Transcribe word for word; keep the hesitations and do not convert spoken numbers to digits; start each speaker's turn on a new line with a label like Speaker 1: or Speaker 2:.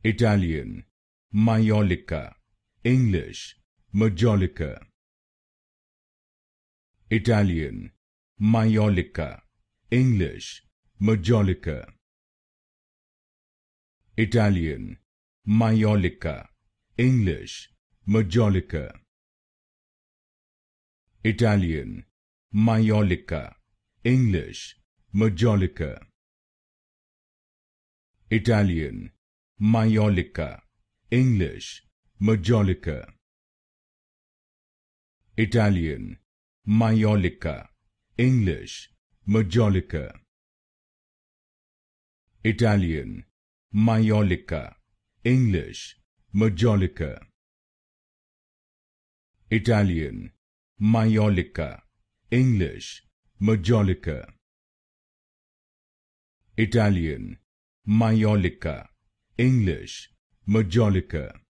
Speaker 1: Italian, Majolica. English, Majolica. Italian, Majolica. English, Majolica. Italian, Majolica. English, Majolica. Italian, Majolica. English, Majolica. Italian, Majolica. English, Majolica. Italian, Majolica. English, Majolica. Italian, Majolica. English, Majolica. Italian, Majolica. English, Majolica. Italian, Majolica. English, Majolica.